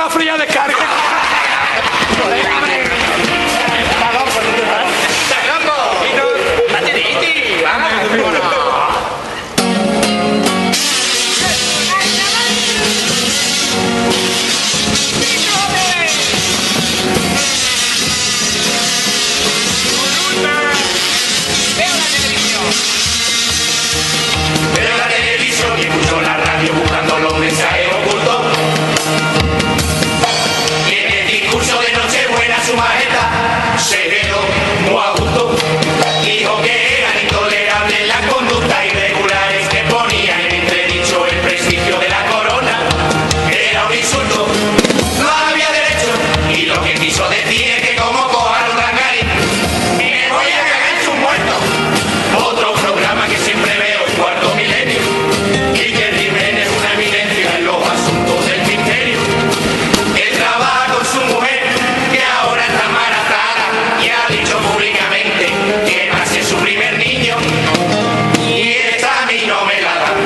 semáforo ya descarga. Veo la televisión y escucho la radio buscando los mensajes ocultos. Y en el discurso de Nochebuena su majestad se quedó muy a gusto. Dijo que eran intolerables las conductas irregulares que ponían en entredicho el prestigio de la corona. Era un insulto, no había derecho. Y lo que quiso decir es que como cojan un rangarín, me voy a cagar en sus muertos. Otro programa que siempre veo, Cuarto Milenio, y que Jiménez es una eminencia en los asuntos del misterio. Él trabaja con su mujer, que ahora está embarazada, y ha dicho públicamente que va a ser su primer niño, y esta a mí no me la da,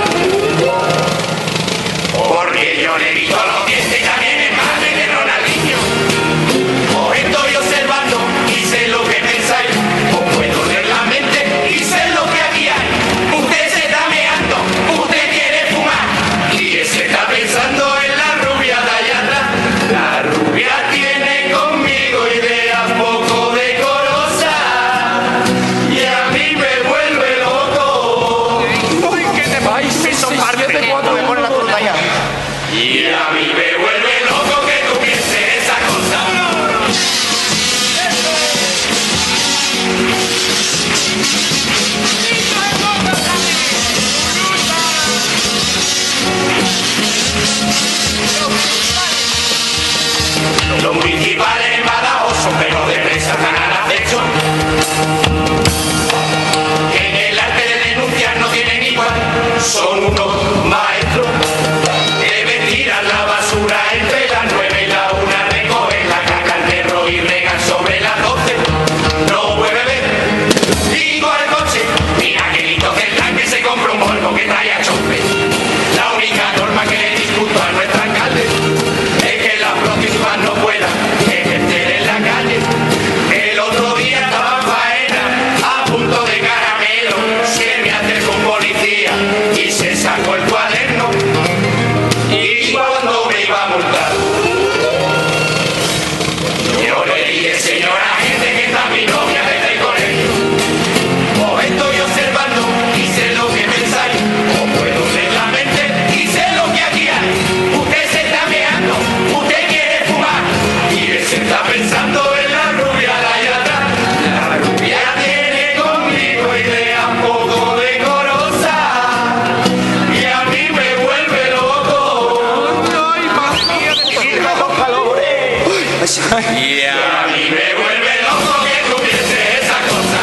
porque yo le he visto los dientes y también es madre de Ronaldinho. Os estoy observando y sé lo que pensáis, os puedo leer la mente y sé lo que aquí hay. Usted se está meando, usted quiere fumar y ese está pensando en la rubia de allá atrás. La rubia tiene conmigo ideas poco decorosas y a mí me vuelve loco. Uy, ¿qué te vais? Eso parte. Me pone la fruta ya. Y a mí me vuelve loco que tú pienses esa cosa. Los principales en Badajoz son perros de presa, están al acecho. Que en el arte de denunciar no tienen igual, son unos maestros. Deben tirar la basura entre las 9 y la 1, recoger la caca al perro y regar sobre las 12. No puede beber, digo al coche, mira que listo que el tanque se compra un Volvo que trae a chope. La única norma que le discuto a nuestro alcalde es que las próximas no puedan ejercer en la calle. El otro día estaba en faena a punto de caramelo, se me acercó un policía y se sacó el cuaderno. Y cuando me iba a multar, yo le dije, señora gente, que está mi novia desde el colegio. Os estoy observando y sé lo que pensáis. Os puedo leer la mente y sé lo que aquí hay. Usted se está meando, usted quiere fumar y él se está pensando en la rubia de allá atrás. La rubia tiene conmigo ideas poco decorosas y a mí me vuelve loco. Ay, madre mía, de Y los calores. Y a mí me vuelve loco que tú pienses esa cosa.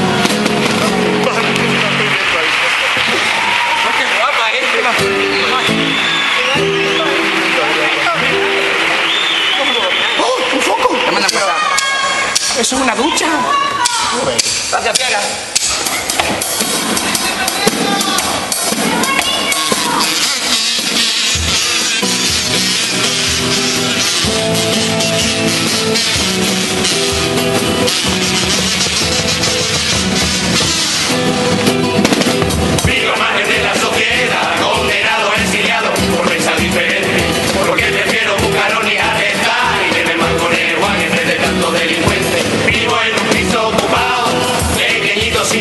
qué guapa, ¡Oh, un foco! Me mandan para. Eso es una ducha. Gracias, Piera. Vivo margen de la sociedad, condenado, exiliado, por pensar diferente. Porque prefiero buscar ni atestar y que me manconejo en vez de tanto delincuente. Vivo en un piso ocupado, pequeñito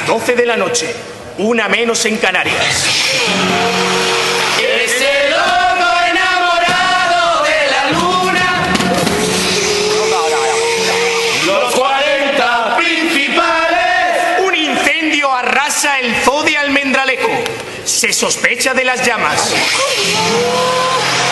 las 12 de la noche, una menos en Canarias. Ese loco enamorado de la luna. Los 40 principales. Un incendio arrasa el zoo de Almendralejo. Se sospecha de las llamas.